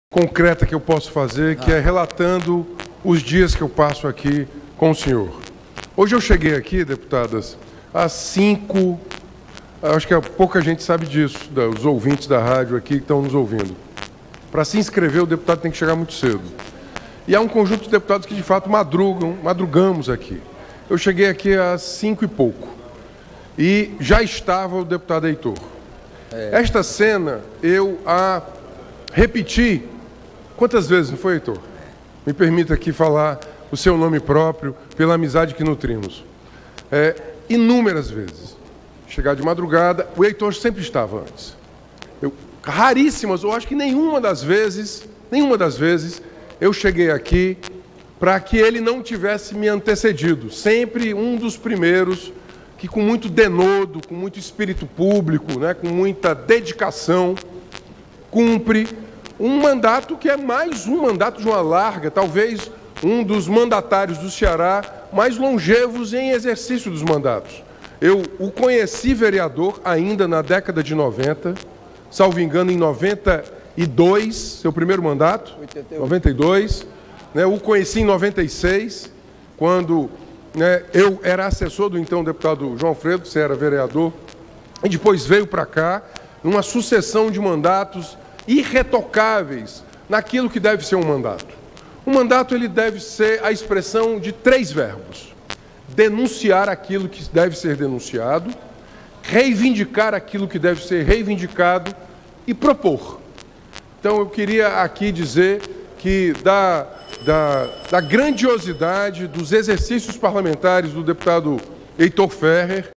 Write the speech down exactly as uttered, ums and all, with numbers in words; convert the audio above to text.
concreta que eu posso fazer, que é relatando os dias que eu passo aqui com o senhor. Hoje eu cheguei aqui, deputadas, às cinco, acho que pouca gente sabe disso, os ouvintes da rádio aqui que estão nos ouvindo. Para se inscrever, o deputado tem que chegar muito cedo. E há um conjunto de deputados que, de fato, madrugam, madrugamos aqui. Eu cheguei aqui às cinco e pouco. E já estava o deputado Heitor. É. Esta cena, eu a repeti quantas vezes, não foi, Heitor? Me permita aqui falar o seu nome próprio, pela amizade que nutrimos. É, inúmeras vezes. Chegar de madrugada, o Heitor sempre estava antes. Eu, raríssimas, eu acho que nenhuma das vezes, nenhuma das vezes, eu cheguei aqui para que ele não tivesse me antecedido. Sempre um dos primeiros que, com muito denodo, com muito espírito público, né, com muita dedicação, cumpre um mandato que é mais um mandato de uma larga, talvez um dos mandatários do Ceará mais longevos em exercício dos mandatos. Eu o conheci vereador ainda na década de noventa, salvo engano, em noventa e dois, seu primeiro mandato, noventa e dois, né, o conheci em noventa e seis, quando né, eu era assessor do então deputado João Alfredo, que era vereador, e depois veio para cá, numa sucessão de mandatos irretocáveis naquilo que deve ser um mandato. Um mandato ele deve ser a expressão de três verbos: denunciar aquilo que deve ser denunciado, reivindicar aquilo que deve ser reivindicado e propor. Então eu queria aqui dizer que da, da, da grandiosidade dos exercícios parlamentares do deputado Heitor Ferrer,